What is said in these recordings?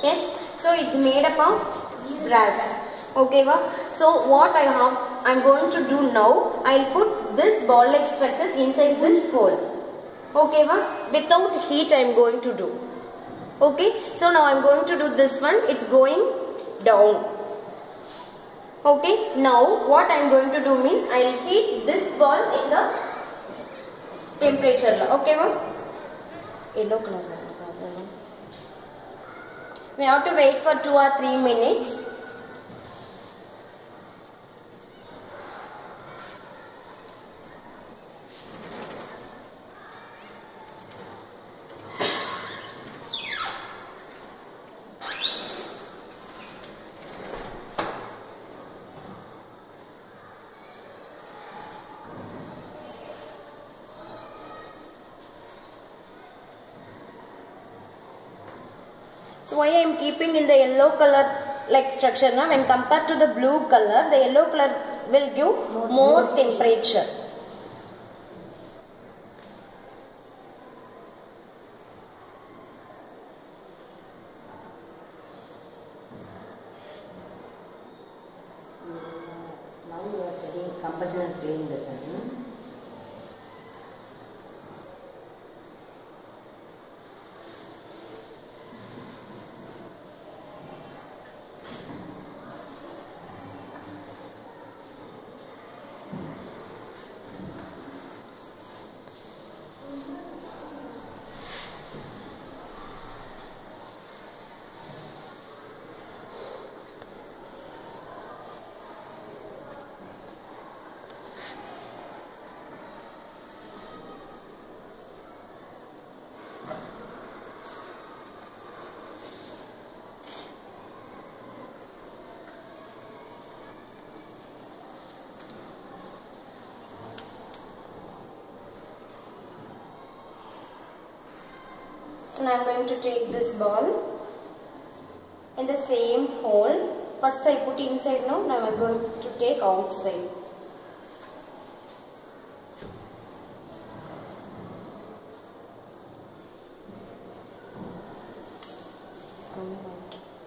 Yes, so it's made up of brass. Okay, so what I'm going to do now, I'll put this ball like structures inside this hole. Okay, without heat I'm going to do. Okay, so now I'm going to do this one. It's going down. Okay, now what I'm going to do means I'll heat this ball in the temperature. Okay, yellow color. We have to wait for 2 or 3 minutes. So why I am keeping in the yellow color like structure now, when compared to the blue color, the yellow color will give more temperature. Now you are studying compulsion and playing the sun. So now I am going to take this ball in the same hole. First I put inside now I am going to take outside. It's coming out.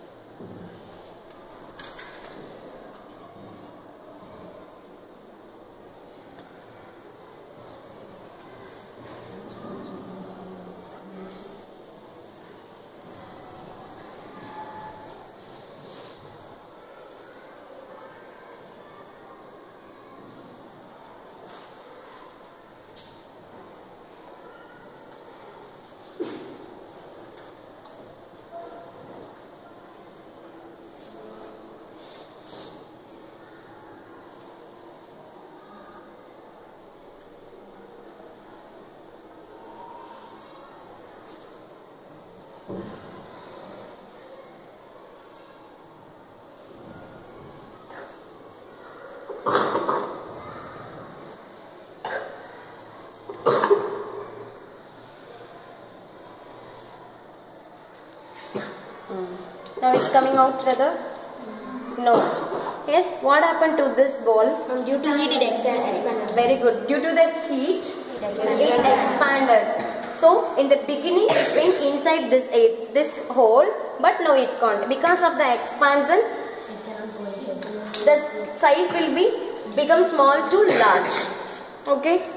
Now it's coming out rather? No. Yes, what happened to this ball? Due to heat it expanded. Very good. Due to the heat, it expanded. So in the beginning it went inside this hole, but now it can't. Because of the expansion, the size will become small to large. Okay.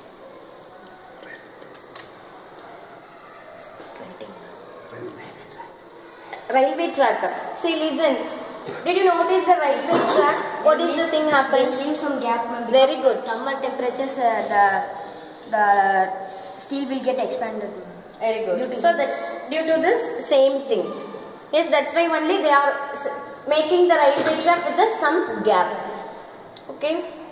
Railway track. See, listen. Did you notice the railway track? What is the thing happening? Leave some gap. Very good. Summer temperatures, the steel will get expanded. Very good. So that due to this same thing. Yes, that's why only they are making the railway track with some gap. Okay.